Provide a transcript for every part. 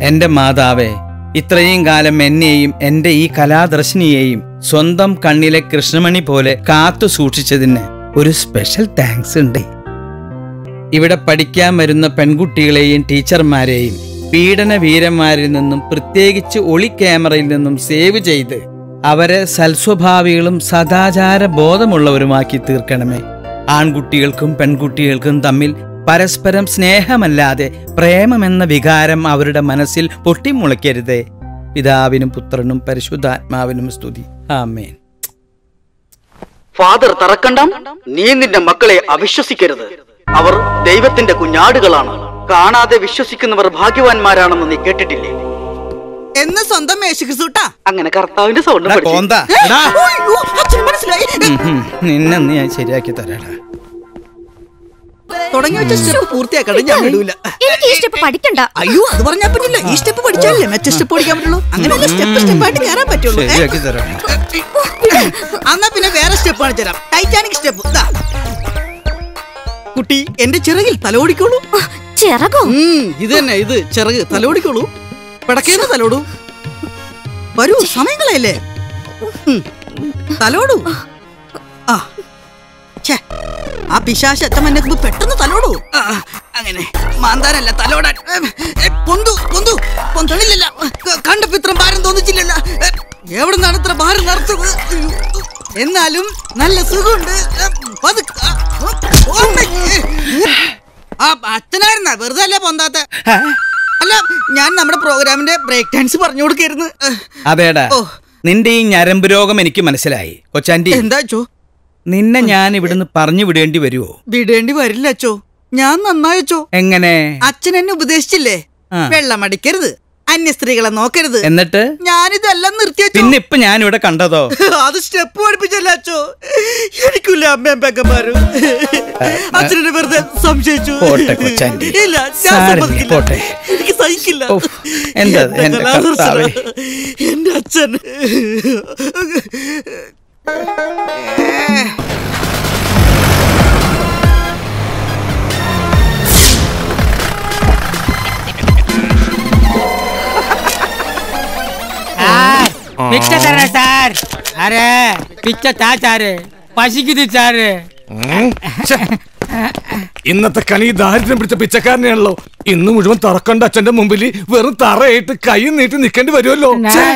എന്റെ മാതാവേ, ഇത്രയും കാലം എന്നെയും എന്റെ ഈ കലാദർശിനിയെയും സ്വന്തം കണ്ണിലെ കൃഷ്ണമണി പോലെ കാത്തു സൂക്ഷിച്ചതിന് ഒരു സ്പെഷ്യൽ താങ്ക്സ് ഉണ്ട്. ഇവിടെ പഠിക്കാൻ വരുന്ന പെൺകുട്ടികളെയും ടീച്ചർമാരെയും പീഡന വീരന്മാരിൽ നിന്നും, പ്രത്യേകിച്ച് ഒളി ക്യാമറയിൽ നിന്നും സേവ് ചെയ്ത് അവരെ സൽസ്വഭാവികളും സദാചാര ബോധമുള്ളവരുമാക്കി തീർക്കണമേ. ആൺകുട്ടികൾക്കും പെൺകുട്ടികൾക്കും തമ്മിൽ പരസ്പരം സ്നേഹമല്ലാതെ പ്രേമമെന്ന വികാരം അവരുടെ മനസ്സിൽ പൊട്ടിമുളയ്ക്കരുതേ. പിതാവിനും പുത്രനും പരിശുദ്ധാത്മാവിനും സ്തുതി. ആമേൻ. ഫാദർ തറക്കണ്ടം, നീ നിന്റെ മക്കളെ അവിശ്വസിക്കരുത്. അവർ ദൈവത്തിന്റെ കുഞ്ഞാടുകളാണ്. കാണാതെ വിശ്വസിക്കുന്നവർ ഭാഗ്യവാന്മാരാണെന്ന് നീ കേട്ടിട്ടില്ലേ? എന്ന് സ്വന്തം യേശുക്രിസ്തുട്ടാ അങ്ങനെ കർത്താവിന്റെ സൗണ്ട് നിന്നെ ഞാൻ ശരിയാക്കി തരാടാ. തുടങ്ങി വെച്ച സ്റ്റെപ്പ് പൂർത്തിയാക്കണം. ഞാൻ വിടൂല. പഠിക്കണ്ട. അയ്യോ, അത് പറഞ്ഞാ പറ്റില്ല. ഈ സ്റ്റെപ്പ് പഠിച്ചാലേ മറ്റേ സ്റ്റെപ്പ് പഠിക്കാൻ പറ്റുള്ളൂ. അങ്ങനെയല്ല, സ്റ്റെപ്പ് സ്റ്റെപ്പായിട്ട് കയറാൻ പറ്റുള്ളൂ. എന്നാ പിന്നെ വേറെ സ്റ്റെപ്പ് കാണിച്ചു തരാം. Titanic step. കുട്ടി, എന്റെ ചിറകിൽ തലോടിക്കോളൂ. ചിറകോ? ഇത് തന്നെ, ഇത് ചിറക്. തലോടിക്കോളൂ. പിടക്കേന്ന് തലോടൂ. വരൂ, സമയങ്ങളല്ലേ. തലോടൂ. ആ പിശാച് അച്ഛമ്മ പെട്ടെന്ന് തലോടൂ. അങ്ങനെ മാന്താനല്ല, തലോടാൻ. പൊന്തണില്ല. കണ്ടപ്പോ ഇത്ര ഭാരം തോന്നിച്ചില്ലല്ല. എവിടെ നിന്നാണ് ഇത്ര ഭാരം നടത്തുന്നത്? എന്നാലും നല്ല സുഖമുണ്ട്. ആ അച്ഛനായിരുന്ന വെറുതെ അല്ലേ പൊന്താത്ത? അല്ല, ഞാൻ നമ്മുടെ പ്രോഗ്രാമിന്റെ ബ്രേക്ക് ഡാൻസ് പറഞ്ഞു കൊടുക്കായിരുന്നു. അതേടാ, നിന്റെ ഈ ഞരമ്പ് രോഗം എനിക്ക് മനസ്സിലായി കൊച്ചാൻറ്റി. എന്താ അച്ചോ? നിന്നെ ഞാൻ ഇവിടുന്ന് പറഞ്ഞു വിടേണ്ടി വരുവോ? വിടേണ്ടി വരില്ല അച്ചോ, ഞാൻ നന്നായച്ചോ. എങ്ങനെ? അച്ഛൻ എന്നെ ഉപദേശിച്ചില്ലേ, വെള്ളമടിക്കരുത്, അന്യ സ്ത്രീകളെ നോക്കരുത്. എന്നിട്ട് ഞാനിതെല്ലാം നിർത്തിയച്ചോ. പിന്നെ ഇപ്പൊ ഞാൻ ഇവിടെ കണ്ടതോ? അത് സ്റ്റെപ്പ് പഠിപ്പിച്ചല്ല അച്ചോ. എനിക്കില്ല അമ്മയും പെക്കന്മാരും. അച്ഛനെ വെറുതെ സംശയിച്ചു. ഇല്ല, എനിക്ക് സഹിക്കില്ല. എന്റെ അച്ഛൻ पिक्चर कर रहे सर. अरे पिक्चर था सारे പശിക്കുതി സാറ്. ഇന്നത്തെ കണി ദാരിദ്ര്യം പിടിച്ച പിച്ചക്കാരനെയാണല്ലോ. ഇന്ന് മുഴുവൻ തറക്കണ്ട അച്ഛന്റെ മുമ്പിൽ വെറും തറയിട്ട് കൈ നീട്ടി നിൽക്കേണ്ടി വരുമല്ലോ.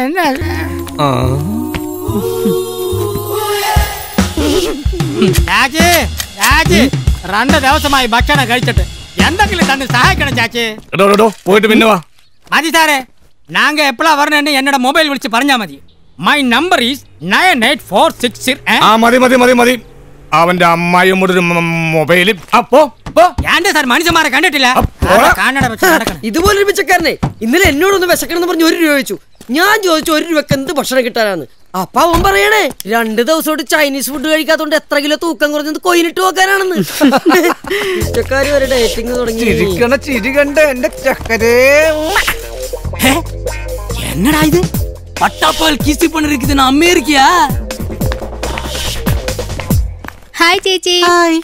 രാജ് 2 ദിവസമായി ഭക്ഷണം കഴിച്ചിട്ട് എന്തെങ്കിലും തന്നെ സഹായിക്കണം ചാച്ചി. പോയിട്ട് പിന്നെ വാ. മതി സാറേ, നാങ്ക എപ്പോഴാ പറഞ്ഞ എന്നോട് മൊബൈൽ വിളിച്ച് പറഞ്ഞാ മതി. My number is 98460. മതി. അവന്റെ അമ്മായിയോട് ഒരു മൊബൈലിൽ അപ്പോ സാർ മനുഷ്യന്മാരെ കണ്ടിട്ടില്ല. ഇതുപോലൊരു പിച്ചക്കാരനെ ഇന്നലെ എന്നോടൊന്ന് വിശക്കണം പറഞ്ഞ് 1 രൂപ ചോദിച്ചു. ഞാൻ ചോദിച്ചു 1 രൂപക്ക് എന്ത് ഭക്ഷണം കിട്ടാനാന്ന്. അപ്പൊ അവൻ പറയണേ 2 ദിവസമായിട്ട് ചൈനീസ് ഫുഡ് കഴിക്കാത്തോണ്ട് എത്ര കിലോ തൂക്കം കുറഞ്ഞത് കൊയിലിട്ട് നോക്കാനാണെന്ന്. പിച്ചക്കാര് വരെ ഡേറ്റിംഗ് തുടങ്ങി. ചിരി കണ്ട് എന്റെ ചക്കരേ. என்னடா இது? பட்டாப்பால் கிசி பண்ணிருக்குது நான் அமெரிக்கா. ஹாய் சேச்சி. ஹாய்.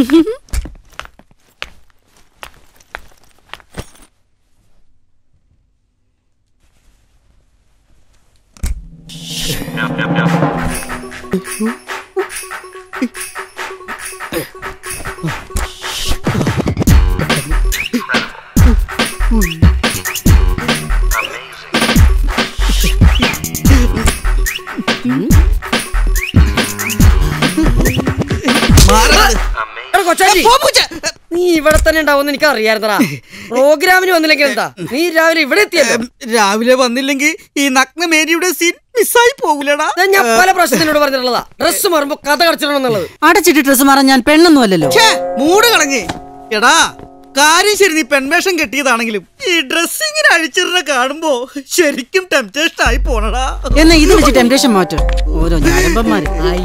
നീ ഇവിടെ തന്നെ ഉണ്ടാവുമെന്ന് എനിക്ക് അറിയായിരുന്നടാ. പ്രോഗ്രാമിന് വന്നില്ലെങ്കിൽ എന്താ, നീ രാവിലെ ഇവിടെ എത്തിയല്ലോ. രാവിലെ വന്നില്ലെങ്കിൽ ഈ നഗ്നമേരിയുടെ സീൻ മിസ്സായി പോകൂലടാ. ഞാൻ പല പ്രശ്നത്തിനോട് പറഞ്ഞിട്ടുള്ളതാ, ഡ്രസ് മാറുമ്പോ കഥ കടച്ചിടണമെന്നുള്ളത്. അടച്ചിട്ട് ഡ്രസ് മാറാൻ ഞാൻ പെണ്ണൊന്നും അല്ലല്ലോ. മൂട് കളഞ്ഞേ എടാ. കാര്യം ശരി, നീ പെൺവേഷം കെട്ടിയതാണെങ്കിലും ഈ ഡ്രസ്സിങ്ങിന് അഴിച്ചിരുന്ന കാണുമ്പോ ശരിക്കും ടെംപ്റ്റേഷൻ ആയി പോണടാ. എന്നാ ഇത് വെച്ച് ടെംപ്റ്റേഷൻ മാറ്റും ഓരോ ഞാരമ്പന്മാര്.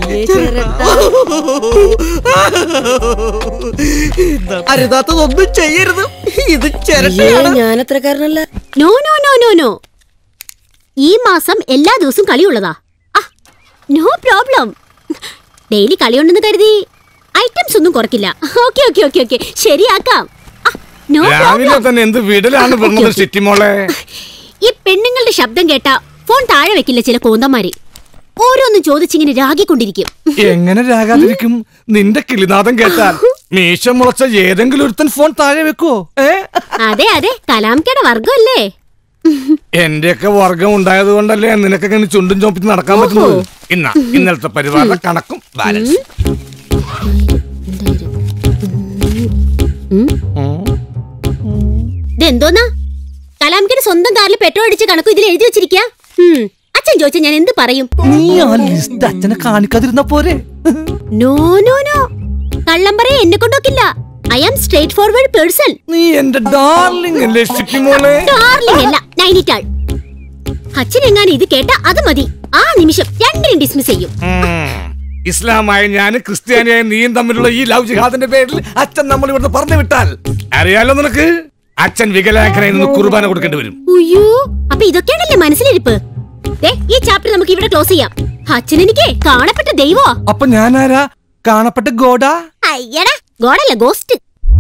അരുതാത്തതൊന്നും ചെയ്യരുത്. ഇത് ചിരട്ടയാണ്. ഞാൻ അത്രക്കാരനല്ല. No no no no no. ഈ മാസം എല്ലാ ദിവസവും കളിയുള്ളതാ. No problem. ഡെയിലി കളിയുണ്ടെന്ന് കരുതി ഐറ്റംസ് ഒന്നും കുറയ്ക്കില്ല. ഓക്കെ ഓക്കെ ഓക്കെ ഓക്കെ, ശരിയാക്കാം. No രാവിലെ problem. തന്നെ എന്ത് വീടലാണ് പറഞ്ഞത് സിറ്റി മോളെ. ഈ പെണ്ണുങ്ങളുടെ ശബ്ദം കേട്ടാ ഫോൺ താഴെ വെക്കില്ല ചില കോന്തന്മാര്. ഓരോന്നും ചോദിച്ചിങ്ങനെ രാഗിക്കൊണ്ടിരിക്കും. എങ്ങനെ രാഗാതിരിക്കും? നിന്റെ കിളിനാദം കേട്ടാൽ മീശ മുളച്ച ഏതെങ്കിലും ഒരുത്തൻ ഫോൺ താഴെ വെക്കോ? അതെ അതെ, കലാംകയുടെ വർഗമല്ലേ. എന്റെയൊക്കെ വർഗം ഉണ്ടായത് കൊണ്ടല്ലേ നിനക്കൊക്കെ ഇങ്ങനെ ചുണ്ടും ചോപ്പിച്ച് നടക്കാൻ പറ്റുന്നത്. ഇന്നലത്തെ പരിപാടിയുടെ കണക്കും ബാലൻസ്. ഇതെന്തോന്നാ? കലാംകയുടെ സ്വന്തം കാറിൽ പെട്രോൾ അടിച്ച് കണക്കും ഇതിൽ എഴുതി വെച്ചിരിക്ക. അച്ഛൻ ചോദിച്ചാ ഞാൻ എന്ത് പറയും? നീ ആ ലിസ്റ്റ് അച്ഛനെ കാണിക്കാതിരുന്ന പോരെ? നോ നോ നോ, കള്ളം പറയാ എന്നെ കൊണ്ടൊക്കില്ല. I am straightforward person. നീ എന്റെ ഡാർലിംഗ് അല്ലേ സിറ്റി മോളെ? ഡാർലിംഗ് അല്ല, നൈനിറ്റാൾ. അച്ഛൻ എങ്ങാനും ഇത് കേട്ടാ അത് മതി, ആ നിമിഷം രണ്ടിനും ഡിസ്മിസ് ചെയ്യും. ഇസ്ലാമായ ഞാനും ക്രിസ്ത്യാനിയായ നീയും തമ്മിലുള്ള ഈ ലവ് ജിഹാദിന്റെ പേരിൽ അച്ഛൻ നമ്മൾ ഇവിടുന്ന് പറഞ്ഞു വിട്ടാൽ അറിയാലോ നിനക്ക്, അച്ഛൻ വികലാംഗനായി നിന്ന് കുർബാന കൊടുക്കേണ്ടി വരും. അയ്യോ, അപ്പൊ ഇതൊക്കെയാണല്ലേ മനസ്സിലിരിപ്പ്. ഈ ചാപ്റ്റർ നമുക്ക് ഇവിടെ ക്ലോസ് ചെയ്യാം. അച്ഛൻ എനിക്ക് കാണപ്പെട്ട ദൈവോ? അപ്പൊ ഞാനാരാ? കാണപ്പെട്ട ഗോഡാ? അയ്യടാ, ഗോഡല്ല, ഗോസ്റ്റ്.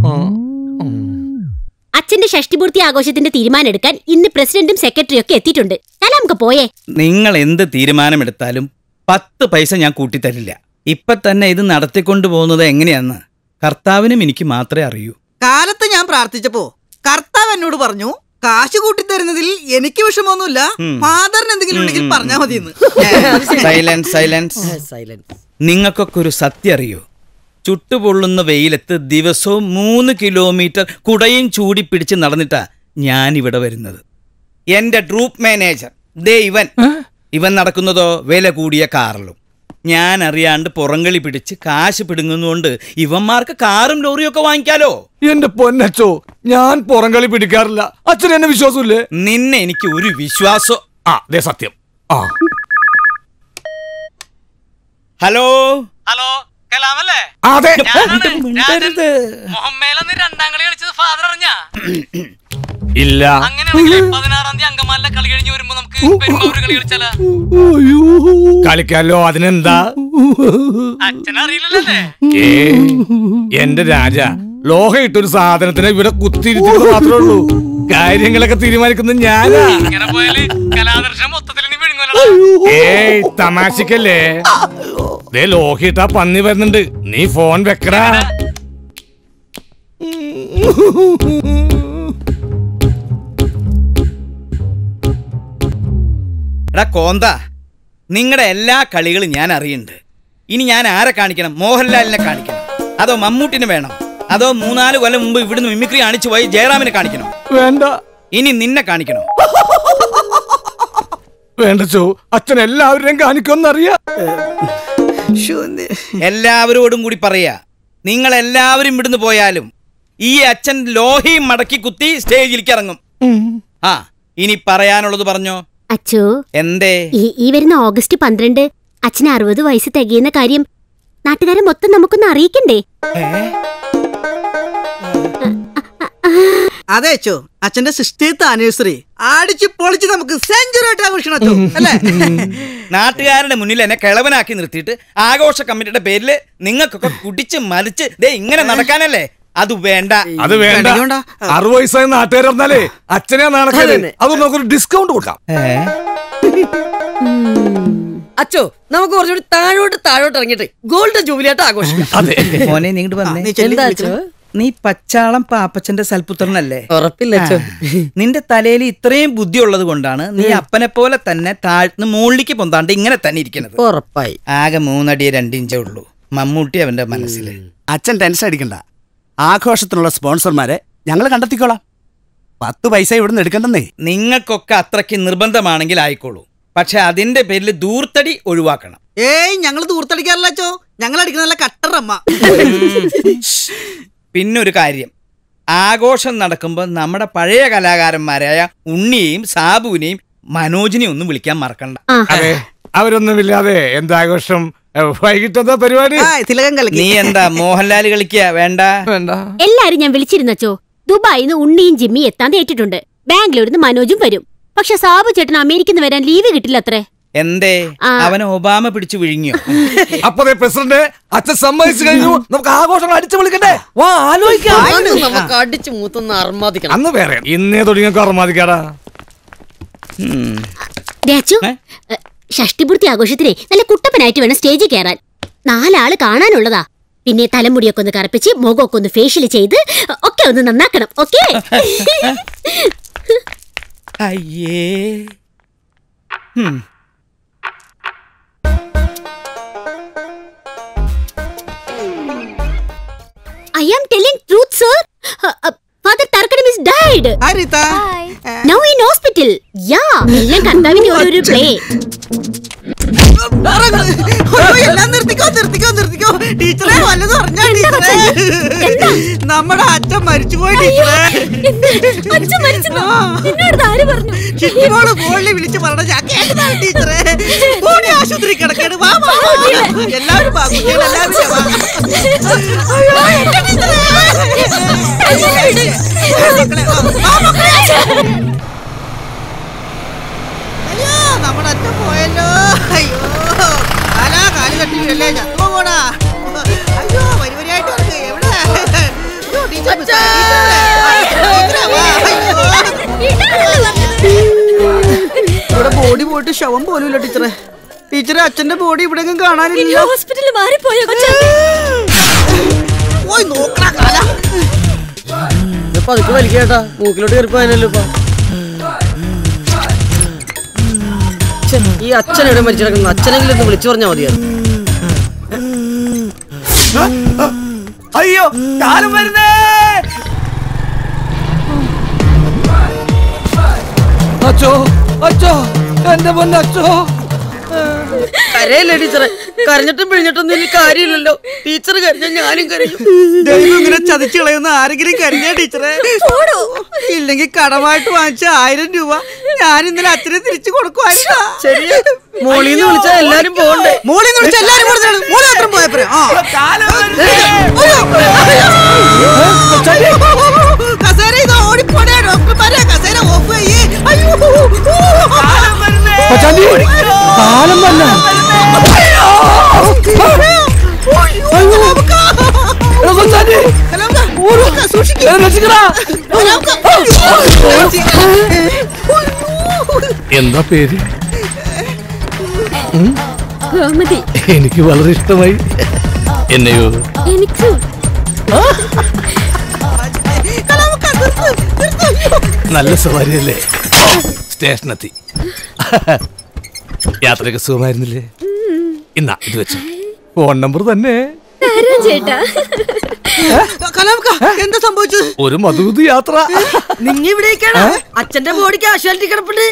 അച്ഛന്റെ ഷഷ്ടിപൂർത്തി ആഘോഷത്തിന്റെ തീരുമാനം എടുക്കാൻ ഇന്ന് പ്രസിഡന്റും സെക്രട്ടറിയും ഒക്കെ എത്തിയിട്ടുണ്ട്. നമുക്ക് പോയേ. നിങ്ങൾ എന്ത് തീരുമാനമെടുത്താലും 10 പൈസ ഞാൻ കൂട്ടിത്തരില്ല. ഇപ്പൊ തന്നെ ഇത് നടത്തിക്കൊണ്ടു പോകുന്നത് എങ്ങനെയാന്ന് കർത്താവിനും എനിക്ക് മാത്രമേ അറിയൂ. കാലത്ത് ഞാൻ പ്രാർത്ഥിച്ചപ്പോ കർത്താവ് എന്നോട് പറഞ്ഞു, കാശ് കൂട്ടിത്തരുന്നതിൽ എനിക്ക് വിഷമമൊന്നുമില്ല, ഫാദറിന് എന്തെങ്കിലും ഉണ്ടെങ്കിൽ പറഞ്ഞാൽ മതിയെന്ന്. Silence silence. നിങ്ങൾക്കൊക്കെ ഒരു സത്യം അറിയോ? ചുട്ടുപൊള്ളുന്ന വെയിലത്ത് ദിവസവും 3 കിലോമീറ്റർ കുടയും ചൂടി പിടിച്ച് നടന്നിട്ടാ ഞാൻ ഇവിടെ വരുന്നത്. എന്റെ ട്രൂപ്പ് മാനേജർ ദേ ഇവൻ നടക്കുന്നതോ വില കൂടിയ കാറിലും. ഞാൻ അറിയാണ്ട് പുറങ്കളി പിടിച്ച് കാശ് പിടുങ്ങുന്നതുകൊണ്ട് ഇവന്മാർക്ക് കാറും ലോറിയും ഒക്കെ വാങ്ങിക്കാലോ. എന്റെ പൊന്നച്ചോ, ഞാൻ പുറങ്കളി പിടിക്കാറില്ല. അച്ഛൻ എന്നെ വിശ്വാസമില്ലേ? നിന്നെ എനിക്ക് ഒരു വിശ്വാസം. സത്യം. ഹലോ ഹലോ, കലാമല്ലേ? അതെ. മുഹമ്മേലന്ന് 2ാം കളി കളിച്ചത് ഫാദർ അറിഞ്ഞാ? ഇല്ല. അങ്ങനെയാണെങ്കിൽ 16-ാം തീയതി അങ്കമാലിലെ കളി കഴിഞ്ഞ് വരുമ്പോ നമുക്ക് പെരുമ്പാവൂർ കളി കളിച്ചാലോ? കളിക്കാലോ, അതിനെന്താ? അച്ഛനറിയില്ലല്ലേ? എന്റെ രാജ, ലോഹ ഇട്ടൊരു സാധനത്തിന് ഇവിടെ കുത്തിയിരിക്കുന്നത് മാത്രമേ ഉള്ളൂ. കാര്യങ്ങളൊക്കെ തീരുമാനിക്കുന്നത് ഞാനാ. ഇങ്ങനെ പോയാല് കലാദർശം മൊത്തത്തിൽ നീ വിഴുങ്ങുമല്ലോ. തമാശക്കല്ലേ? ലോഹിട്ടാ പന്നി വരുന്നുണ്ട്, നീ ഫോൺ വെക്കടാ. എടാ കോന്ത, നിങ്ങളുടെ എല്ലാ കളികളും ഞാൻ അറിയുന്നുണ്ട്. ഇനി ഞാൻ ആരെ കാണിക്കണം? മോഹൻലാലിനെ കാണിക്കണം, അതോ മമ്മൂട്ടിനെ വേണം, അതോ 3-4 കൊല്ലം മുമ്പ് ഇവിടുന്ന് മിമിക്രി കാണിച്ചു പോയി ജയറാമിനെ കാണിക്കണം? വേണ്ട. ഇനി നിന്നെ കാണിക്കണം? വേണ്ട ചോ, അച്ഛൻ എല്ലാവരെയും കാണിക്കുമെന്നറിയാം. എല്ലാവരോടും കൂടി പറയാ, നിങ്ങൾ എല്ലാവരും ഇവിടുന്ന് പോയാലും ഈ അച്ഛൻ ലോഹയും മടക്കി കുത്തി സ്റ്റേജിലേക്ക് ഇറങ്ങും. ഇനി പറയാനുള്ളത് പറഞ്ഞോ. അച്ഛോ, എന്തേ? ഈ വരുന്ന ഓഗസ്റ്റ് 12 അച്ഛന് 60 വയസ്സ് തികയുന്ന കാര്യം നാട്ടുകാരെ മൊത്തം നമുക്കൊന്ന് അറിയിക്കണ്ടേ? അതെ അച്ഛോ, അച്ഛന്റെ 60th ആനിവേഴ്സറി അടിച്ചു പൊളിച്ച് നമുക്ക് സെഞ്ചുറി ആയിട്ട് ആഘോഷിക്കണം അച്ഛോ, അല്ലേ? നാട്ടുകാരുടെ മുന്നിൽ എന്നെ കിളവനാക്കി നിർത്തിയിട്ട് ആഘോഷ കമ്മിറ്റിയുടെ പേരില് നിങ്ങൾക്കൊക്കെ കുടിച്ച് മരിച്ച് ദേ ഇങ്ങനെ നടക്കാനല്ലേ? അത് വേണ്ട. അത് വേണ്ട. 60 വയസ്സായ നാട്ടുകാർ പറഞ്ഞാലേ അച്ഛനെ നാണക്കാരെ. അത് നമുക്കൊരു ഡിസ്കൗണ്ട് കൊടുക്കാം. അച്ഛോ, നമുക്ക് കുറച്ചുകൂടി താഴോട്ട് ഇറങ്ങിയിട്ട് ഗോൾഡൻ ജൂബിലി ആയിട്ട് ആഘോഷിക്കാം. മോനെ നീങ്ങോട്ട് വന്നേ. എന്താ അച്ഛോ? നീ പച്ചാളം പാപ്പച്ചന്റെ സൽപുത്രനല്ലേ? ഉറപ്പില്ല അച്ഛോ. നിന്റെ തലയിൽ ഇത്രയും ബുദ്ധി ഉള്ളത് കൊണ്ടാണ് നീ അപ്പനെ പോലെ തന്നെ താഴ്ന്ന് മുകളിലേക്ക് പൊന്താണ്ട് ഇങ്ങനെ തന്നെ ഇരിക്കുന്നത്. ഉറപ്പായി. ആകെ 3 അടി 2 ഇഞ്ചേ ഉള്ളൂ മമ്മൂട്ടി അവന്റെ മനസ്സില്. അച്ഛൻ ടെൻഷൻ അടിക്കണ്ട, ആഘോഷത്തിനുള്ള സ്പോൺസർമാരെ ഞങ്ങൾ കണ്ടെത്തിക്കോളാം. 10 പൈസ ഇവിടുന്ന് എടുക്കണ്ടെന്നേ. നിങ്ങൾക്കൊക്കെ അത്രയ്ക്ക് നിർബന്ധമാണെങ്കിൽ ആയിക്കോളൂ, പക്ഷെ അതിന്റെ പേരിൽ ദൂർത്തടി ഒഴിവാക്കണം. ഞങ്ങൾ ദൂർത്തടിക്കാറില്ല അച്ഛോ, ഞങ്ങൾ അടിക്കുന്ന കട്ടറമ്മ. പിന്നൊരു കാര്യം, ആഘോഷം നടക്കുമ്പോൾ നമ്മുടെ പഴയ കലാകാരന്മാരായ ഉണ്ണിയെയും സാബുവിനെയും മനോജിനെയും ഒന്നും വിളിക്കാൻ മറക്കണ്ട. അതെ, അവരൊന്നുമില്ലാതെ എന്താഘോഷം? വൈകിട്ടെന്താ പരിപാടി? നീ എന്താ മോഹൻലാൽ കളിക്കുക? വേണ്ട. എല്ലാരും ഞാൻ വിളിച്ചിരുന്നച്ചോ. ദുബായിന്ന് ഉണ്ണിയും ജിമ്മി എത്താൻ തേറ്റിട്ടുണ്ട്. ബാംഗ്ലൂരിന്ന് മനോജും വരും. പക്ഷെ സാബു ചേട്ടൻ അമേരിക്കന്ന് വരാൻ ലീവ് കിട്ടില്ല അത്രേ. എന്തേ അവനെ ഒബാമ പിടിച്ചു വിഴുങ്ങിയോ? അപ്പൊ പ്രസിഡന്റ് അച്ഛൻ സമ്മതിച്ചു കഴിഞ്ഞു, നമുക്ക് ആഘോഷങ്ങൾ അടിച്ചു വിളിക്കണ്ടേ? വാ ആലോചിക്കാം. നമുക്ക് അടിച്ചു മൂത്തൊന്ന് അർമാദിക്കണം. അന്ന് വേറെ ഇന്നേ തുടങ്ങിയൊക്കെ അർമാദിക്കാടാ. ഷഷ്ടിപൂർത്തി ആഘോഷത്തിനെ നല്ല കുട്ടപ്പനായിട്ട് വേണം സ്റ്റേജിൽ കയറാൻ. 4 ആള് കാണാനുള്ളതാ. പിന്നെ തലമുടിയൊക്കെ ഒന്ന് കറുപ്പിച്ച് മുഖമൊക്കെ ഒന്ന് ഫേഷ്യൽ ചെയ്ത് ഒക്കെ ഒന്ന് നന്നാക്കണം. ഓക്കേ? അയ്യേ. I am telling truth, sir. Father Tarkanam is died. Hi, Rita. Now in hospital. Yeah. എല്ലാം കർത്താവിന്റെ ഒരു പ്ലേ. എല്ലാം നിർത്തിക്കോ. ടീച്ചറെ വല്ലതും അറിഞ്ഞാ ടീച്ചറെ? നമ്മുടെ അച്ഛൻ മരിച്ചുപോയി ടീച്ചറെ. ചിട്ടിമോള് ഫോണിൽ വിളിച്ച് പറഞ്ഞ ഞാൻ കേട്ടതാണ് ടീച്ചറെ. ഫോണി ആശുപത്രി കിടക്കേണ്. വാ എല്ലാവരും അയ്യോ നമ്മുടെ അച്ഛൻ പോയല്ലോ. അയ്യോ കാല് കെട്ടില്ലേ ചത്തോ പോടാ. അയ്യോ വരിവരിയായിട്ട് എവിടെ ഇവിടെ ബോഡി പോയിട്ട് ശവം പോലുമില്ല ടീച്ചറെ. ടീച്ചറെ അച്ഛന്റെ ബോഡി ഇവിടെ കാണാനില്ല. ഹോസ്പിറ്റലിൽ മാറിപ്പോയോ? പോയി നോക്കണ കാല. പതുക്കെ വലിക്കേട്ടാ, മൂക്കിലോട്ട് കയറിപ്പോയല്ലോ ഇപ്പൊ. ഈ അച്ഛനെവിടെ മരിച്ചു കിടക്കുന്നു? അച്ഛനെങ്കിലും ഒന്ന് വിളിച്ചു പറഞ്ഞാൽ മതിയായിരുന്നു. അയ്യോ കാലം വരുന്നേ. അച്ചോ അച്ചോ എന്റെ പൊന്നച്ചോ. കരയല്ലേ ടീച്ചറെ? കരഞ്ഞിട്ടും പിഴിഞ്ഞിട്ടൊന്നും ഇനി കാര്യമില്ലല്ലോ. ടീച്ചർ കരഞ്ഞ ഞാനും കരയും. ദൈവം ഇങ്ങനെ ചതിച്ചു കളയുന്ന ആരെങ്കിലും കരഞ്ഞ ടീച്ചറെ? ഇല്ലെങ്കിൽ കടമായിട്ട് വാങ്ങിച്ച 1000 രൂപ ഞാൻ ഇന്നലെ അച്ഛനെ തിരിച്ചു കൊടുക്കുവായിരുന്നു. ശരിയാ, മോളിന്ന് വിളിച്ചാൽ എല്ലാരും പോകണ്ടേ? മോളിന്ന് വിളിച്ചാൽ എല്ലാരും മോള് മാത്രം പോയപ്പോഴേ കസേര ഇത് ഓടിപ്പോടേ. ഡോക്ടർമാരെ കസേര ഓഫ് ചെയ്യേ. എന്താ പേര്? എനിക്ക് വളരെ ഇഷ്ടമായി. എന്നെയോ? എനിക്ക് നല്ല സവാരിയല്ലേ? സ്റ്റേഷനെത്തി. യാത്രയൊക്കെ സുഖമായിരുന്നില്ലേ? ഇന്നാ ഇത് വെച്ചു. ഫോൺ നമ്പർ തന്നെ. എന്താ സംഭവിച്ചത്? ഒരു മധുവിധ യാത്ര. നിങ്ങ ഇവിടേക്കാണ്? അച്ഛന്റെ ബോഡി കാഷ്വാലിറ്റി കിടപ്പുണ്ട്.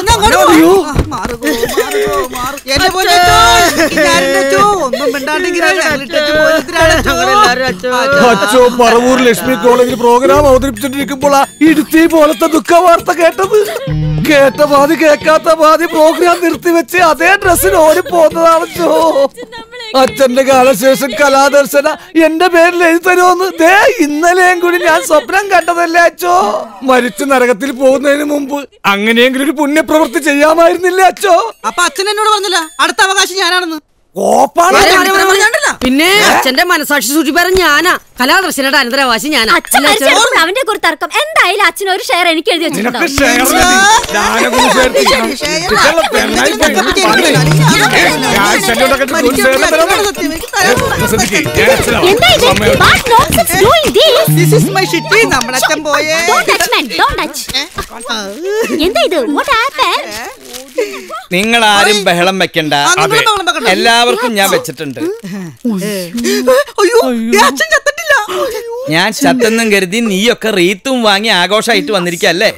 അച്ഛോ പറവൂർ ലക്ഷ്മി കോളേജിൽ പ്രോഗ്രാം അവതരിപ്പിച്ചിട്ടിരിക്കുമ്പോഴാ ഇടുത്തി പോലത്തെ ദുഃഖ വാർത്ത കേട്ടത്. കേട്ട പാതി കേൾക്കാത്ത പാതി പ്രോഗ്രാം നിർത്തിവെച്ച് അതേ ഡ്രസ്സിന് ഓടി പോകുന്നതാണോ? അച്ഛന്റെ കാലശേഷം കലാദർശന എന്റെ പേരിൽ എഴുതി തരുമെന്ന് ദേ ഇന്നലെയും കൂടി ഞാൻ സ്വപ്നം കണ്ടതല്ലേ അച്ഛോ. മരിച്ചു നരകത്തിൽ പോകുന്നതിന് മുമ്പ് അങ്ങനെയെങ്കിലും ഒരു പുണ്യപ്രവൃത്തി ചെയ്യാമായിരുന്നില്ലേ അച്ഛോ? അപ്പൊ അച്ഛൻ എന്നോട് പറഞ്ഞില്ല അടുത്ത അവകാശം ഞാനാണെന്ന്? പിന്നെ അച്ഛന്റെ മനസാക്ഷി സൂക്ഷിപ്പാരൻ ഞാനാ. കലാദർശനയുടെ അനന്തരാവകാശി ഞാനാ. അവന്റെ ഒരു തർക്കം എന്തായാലും അച്ഛൻ ഒരു ഷെയർ എനിക്ക് എഴുതി വെച്ചിട്ടുണ്ടോ? നിങ്ങൾ ആരും ബഹളം വെക്കണ്ട. എല്ലാവർക്കും ഞാൻ വെച്ചിട്ടുണ്ട്. ഞാൻ ചത്തെന്നും കരുതി നീയൊക്കെ റീത്തും വാങ്ങി ആഘോഷമായിട്ട് വന്നിരിക്കല്ലേ?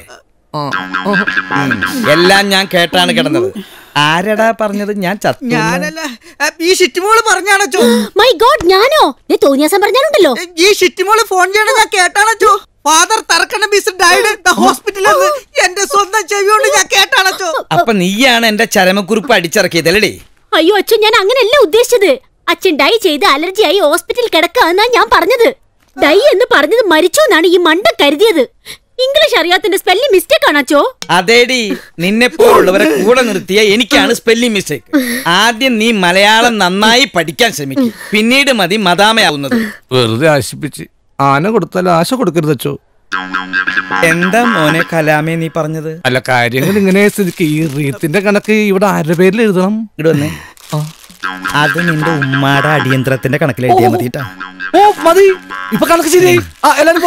എല്ലാം ഞാൻ കേട്ടാണ് കിടന്നത്. ആരടാ പറഞ്ഞത് ഞാൻ ചത്തു? ഞാനല്ല, ഈ ഷിറ്റിമോള് പറഞ്ഞാണോ? മൈ ഗോഡ്, ഞാനോ? തോന്നിയാസം പറഞ്ഞാലുണ്ടല്ലോ. ഈ ഷിറ്റിമോള് ഫോൺ ചെയ്യണ ഞാൻ കേട്ടാണോ? ഫാദർ തർക്കണം ഈസ് ഡൈഡ് ദ ഹോസ്പിറ്റലിൽ എന്റെ സ്വന്തം ചെവി കൊണ്ട് ഞാൻ കേട്ടാണോ? അപ്പൊ നീയാണ് എന്റെ ചരമക്കുറിപ്പ് അടിച്ചിറക്കിയതല്ലേ? അയ്യോ അച്ഛൻ, ഞാൻ അങ്ങനെയല്ല ഉദ്ദേശിച്ചത്. അച്ഛൻ ഡൈ ചെയ്ത് അലർജിയായി ഹോസ്പിറ്റലിൽ കിടക്കാന്നാ ഞാൻ പറഞ്ഞത്. ഡൈ എന്ന് പറഞ്ഞത് മരിച്ചു എന്നാണ് ഈ മണ്ട കരുതിയത്. ഇംഗ്ലീഷ് അറിയാത്തിന്റെ സ്പെല്ലിംഗ് മിസ്റ്റേക്ക് ആണ് അച്ചോ. അതേടി, നിന്നെ പോലുള്ളവരെ കൂടെ നിർത്തിയ എനിക്കാണ് സ്പെല്ലിംഗ് മിസ്റ്റേക്ക്. ആദ്യം നീ മലയാളം നന്നായി പഠിക്കാൻ ശ്രമിക്കും, പിന്നീട് മതി മദാമയാവുന്നത്. വെറുതെ ആശിപ്പിച്ച് ആന കൊടുത്താൽ ആശ കൊടുക്കരുത് അച്ചോ. എന്താ മോനെ കലാമേ നീ പറഞ്ഞത്? അല്ല, കാര്യങ്ങൾ ഇങ്ങനെ സ്ഥിതിക്ക് ഈ റീത്തിന്റെ കണക്ക് ഇവിടെ ആരുടെ പേരിൽ എഴുതണം? ഇവിടെ വന്നേ. അത് നിന്റെ ഉമ്മാടെ അടിയന്തരത്തിന്റെ കണക്കിൽ എഴുതിയാ മതി കേട്ടാ. ഓ മതി, ഇപ്പൊ കണക്ക് ശരിയായി. എല്ലാരും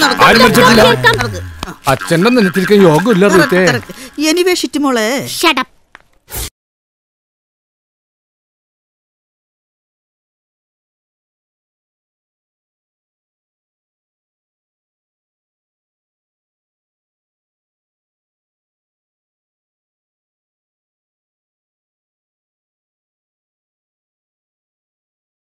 അച്ഛന്റെ നിലത്തിരിക്കാൻ യോഗമില്ല റീത്തേ. എനിവേ ഷിറ്റ് മോളെ. Shut up.